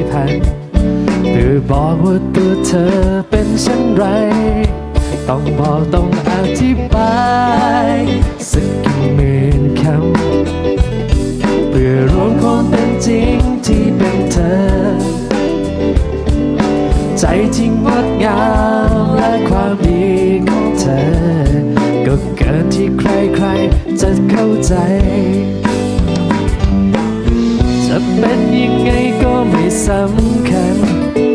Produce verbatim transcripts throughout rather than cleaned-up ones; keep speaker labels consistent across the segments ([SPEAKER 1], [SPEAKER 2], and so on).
[SPEAKER 1] พันหรือบอกว่าตัวเธอเป็นเช่นไรต้องบอกต้องอธิบายสักกี่หมื่นคำเพื่อรวมความเป็นจริงที่เป็นเธอใจที่งดงามและความดีของเธอก็เกินที่ใครๆจะเข้าใจจะเป็นยังไงก็ไม่สำคัญ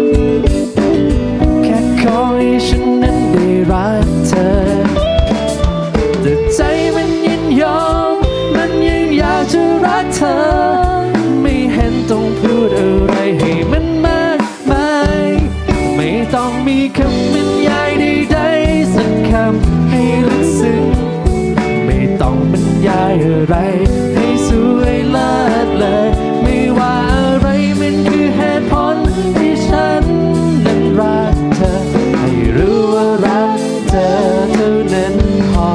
[SPEAKER 1] แค่ขอให้ฉันนั้นได้รักเธอแต่ใจมันยินยอมมันยังอยากจะรักเธอไม่เห็นต้องพูดอะไรให้มันมากมายไม่ต้องมีคำบรรยายใดๆสักคำให้ลึกซึ้งไม่ต้องบรรยายอะไรให้สวยเลิศเลยไม่ว่าอะไรมันคือเหตุผลที่ฉันนั้นรักเธอให้รู้ว่ารักเธอเท่านั้นพอ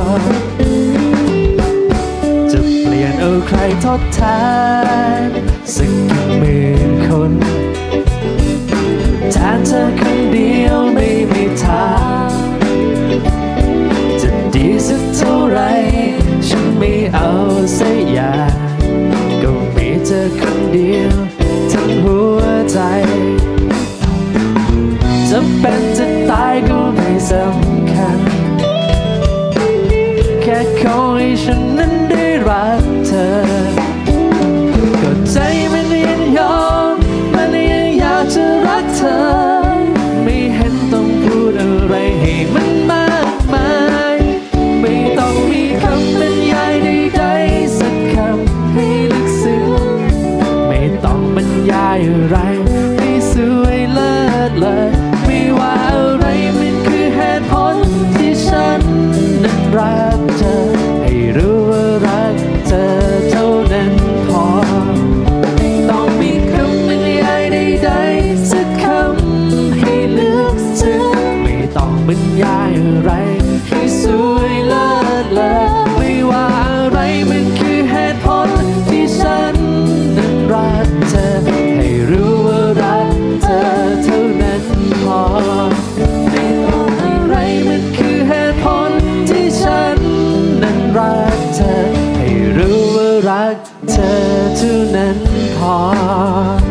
[SPEAKER 1] จะเปลี่ยนเอาใครทดแทนสักกี่หมื่นคนแทนเธอคนเดียวไม่มีทางจะดีสักเท่าไรฉันไม่เอาสักอย่างก็มีเธอคนเดียวทั้งหัวใจจะเป็นจะตายก็ไม่สำคัญแค่ขอให้ฉันนั้นได้รักเธอก็ใจมันยังยอมมันยังอยากจะรักเธอไม่เห็นต้องพูดอะไรให้มันมากมายไม่ต้องมีคำบรรยายใดๆสักคำให้ลึกซึ้งไม่ต้องบรรยายอะไรให้สวยเลิศเลยไม่ว่าอะไรมันคือเหตุผลที่ฉันนั้นรักเธอให้รู้ว่ารักเธอเท่านั้นพอไม่ต้องมีคำบรรยายใดๆสักคำให้ลึกซึ้งไม่ต้องบรรยายอะไรให้สวยเลิศเลยไม่ว่าอะไรมันคือเหตุผลที่ฉันนั้นรักเธอให้รู้ว่ารักเธอเท่านั้นพอไม่ต้องอะไรมันคือเหตุผลที่ฉันนั้นรักเธอให้รู้ว่ารักเธอเท่านั้นพอ